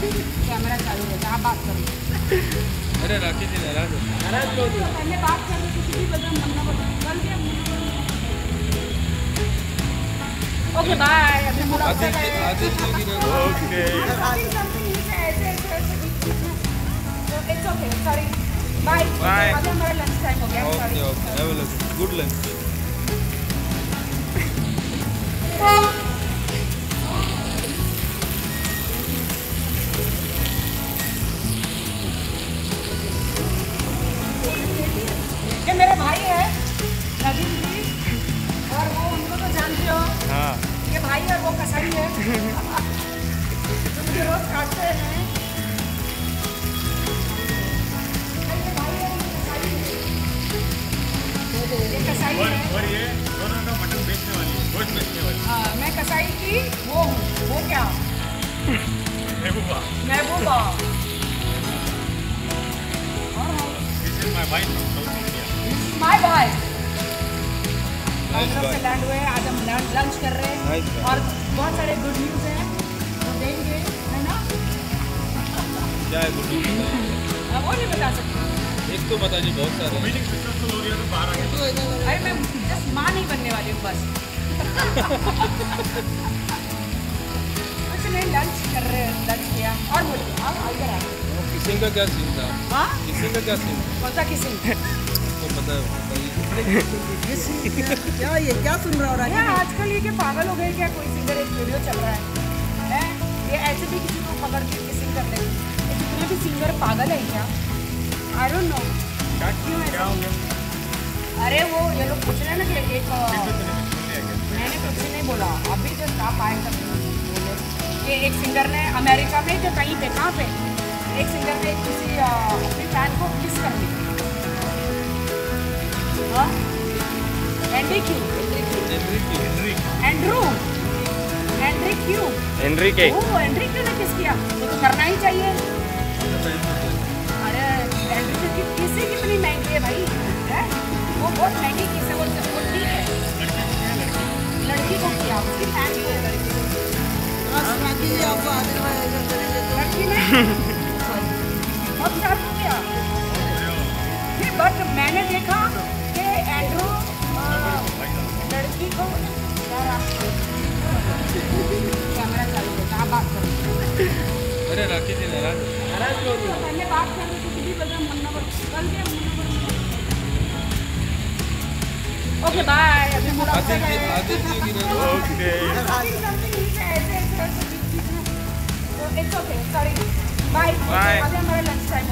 Camera चालू है, आप बात करो। अरे राखी जी नाराज हो। पहले बात कर रहे किसी भी बदल मन्ना बदल गया। Okay bye. अभी मुलाकात है। आदिल जी की okay it's okay, sorry, bye bye. अभी हमारा लंच टाइम हो गया। Okay okay, have a lunch, good lunch. ये मेरे भाई है नदीम जी, और वो उनको तो जानते हो। हाँ, ये भाई है, वो कसाई है। जो मुझे रोज काटते हैं। ये भाई है, ये कसाई है। और ये दोनों का मटन बेचने वाली, गोश्त बेचने वाली। हाँ, मैं कसाई की वो हूँ, वो क्या महबूबा। महबूबा। This is my wife from South India. My भाई। नाइस हम लोग से बाय। लैंड हुए, आज हम लंच कर रहे हैं। Nice bye. और बहुत सारे गुड न्यूज़ हैं तो देंगे, है ना? क्या है गुड न्यूज़? वो नहीं बता सकती। एक तो बता जी, बहुत सारे हैं। मीटिंग सक्सेसफुल हो रही है तो बाहर आके अरे मैं जस्ट माँ नहीं बनने वाली हूँ बस। कुछ नहीं, लंच कर रहे हैं, लंच किया। और बोलिए, आप इधर आ। किसिंग का क्या सीन था? हाँ, किसिंग का क्या सीन? कौन सा किसिंग? तो पता है, बताइए। क्या ये क्या सुन रहा हो ये राखी? आजकल ये क्या पागल हो गए क्या? कोई सिंगर एक वीडियो चल रहा है, ये ऐसे भी किसी को पकड़ के किसिंग कर लेंगे। ये जितने भी सिंगर पागल है क्या? आई डोंट नो क्यों ऐसा। क्या हो गया? अरे वो ये लोग पूछ रहे हैं ना कि एक मैंने कुछ भी नहीं बोला, अभी जस्ट आप आए तक बोले कि एक सिंगर ने अमेरिका में जो कहीं पे, कहाँ पे एक सिंगर ने किसी अपनी फैन को किस कर दी। हाँ, Andy Q, Andrew, Andre Q, Enrique. Oh Andre Q ने किस किया, वो तो करना ही चाहिए। अरे एंड्री की किसी कितनी महंगी है भाई, है वो बहुत महंगी किस है, वो ठीक है। लड़की को किया, उसकी फैन को, लड़की को। बस राखी जी आपको आदिल भाई ऐसा करेंगे तो लड़की ने बहुत शार्प हो गया। नहीं, बट मैंने देखा कि एंड्रू लड़की को कैमरा चालू है, आप बात करो। अरे राखी जी नाराज हो। पहले बात कर रहे थे किसी बदल मन्ना बदल गया। Okay bye. अभी मुलाकात है। आदिल जी की okay. It's okay, sorry, bye bye. अभी हमारा लंच टाइम